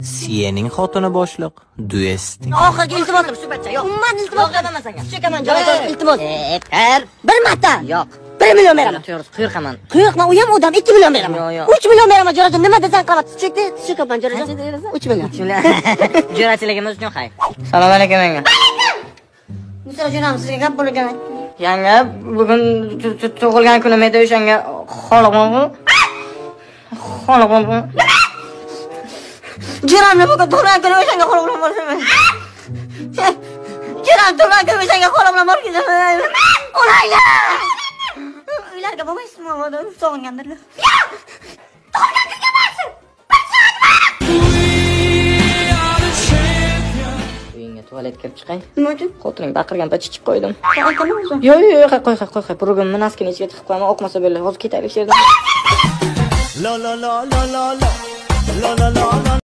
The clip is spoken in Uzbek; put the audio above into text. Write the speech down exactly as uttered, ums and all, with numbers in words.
Siyening xotini boshliq, duesting. Oxirgi iltimosim shu bacha, yo'q. Umuman iltimos qilmaman senga. Chekaman, joy iltimos. Yeter. Bir marta. Yo'q. bir million beraman. To'g'ri, quyruqaman. Quyuqman, u ham odam ikki million beraman. Yo'q, yo'q. uch million beraman, jo'rajon. Nima desan qilyapsiz? Chekdi, chekaman, jo'rajon. uch million. Jo'rachiligimiz uchun xayr. Assalomu alaykum yanga. Misol jo'ram sizga gap bo'lgan. Yanga, bugun tug'ilgan kunim edi, o'shanga xolaqman. Xolaqman. Jo'ramni bugun tug'ilgan kuni o'shanga xolaqman bo'lsin. Jo'ram tug'ilgan kuni o'shanga xolaqman bo'lsin. Olaylar. Uylarga bo'lmaysizmi, odam sog'ingandirlar. Tug'ilgan kunga borsin. Uyingga tualet kirib chiqay. Nima uchun? Xotining baqirganda chichib qo'ydim. Aytdimi o'zi? Yo'q, yo'q, qo'y, qo'y, qo'y, qo'y. Burugimni naskini ichiga tiqib qo'yaman, o'qmasa bo'ladi. Hozir ketaylik shu yerdan. La la la la la la la la la la.